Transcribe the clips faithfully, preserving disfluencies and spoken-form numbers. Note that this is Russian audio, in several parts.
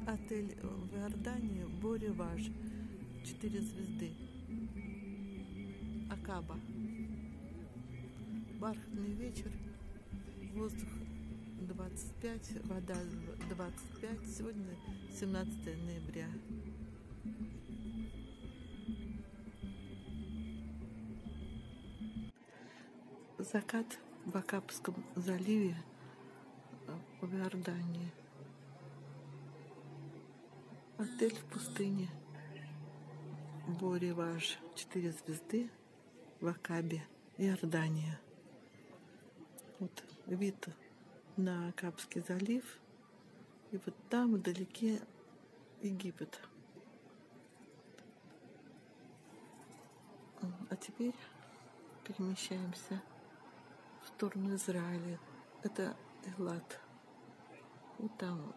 Отель в Иордании Бориваж, четыре звезды. Акаба. Бархатный вечер, воздух двадцать пять, вода двадцать пять. Сегодня семнадцатое ноября. Закат в Акабском заливе в Иордании. Отель в пустыне Бориваж, четыре звезды в Акабе, Иордания. Вот вид на Акабский залив, и вот там вдалеке Египет. А теперь перемещаемся в сторону Израиля. Это Элат. Вот там,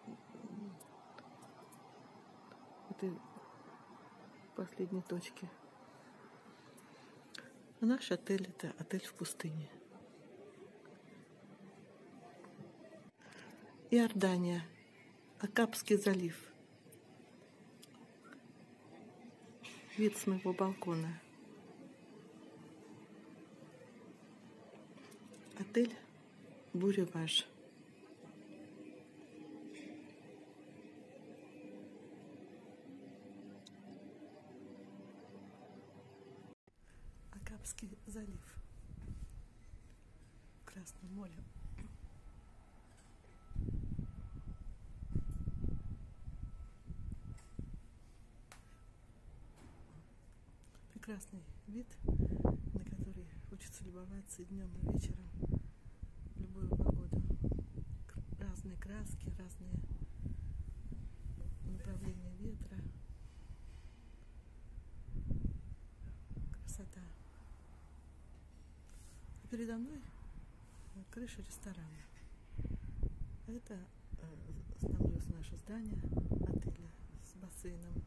в этой последней точке. А наш отель — это отель в пустыне. Иордания, Акабский залив. Вид с моего балкона. Отель Бориваж. Акабский залив в Красном море. Прекрасный вид, на который хочется любоваться и днем, и вечером, в любую погоду. Разные краски, разные направления ветра. Красота. А передо мной крыша ресторана. Это основное наше здание отеля с бассейном.